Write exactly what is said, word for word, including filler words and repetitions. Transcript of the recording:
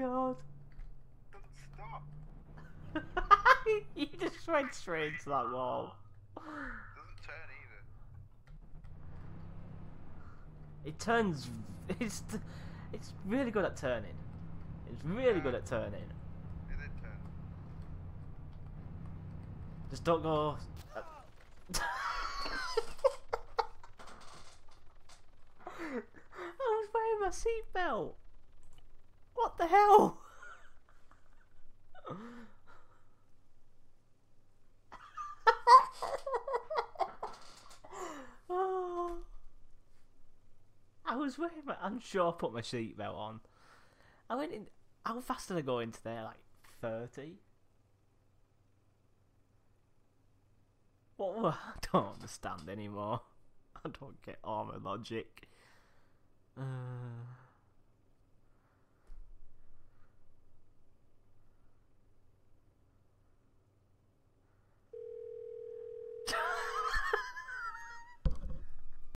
god. Doesn't stop. You just went straight into that wall. Doesn't turn either. It turns. It's it's really good at turning. It's really good at turning. It did turn. Just don't go. I was wearing my seatbelt. What the hell? Oh. I was wearing my. I'm sure I put my seatbelt on. I went in. How fast did I go into there? Like thirty? What? were- I don't understand anymore. I don't get armor logic.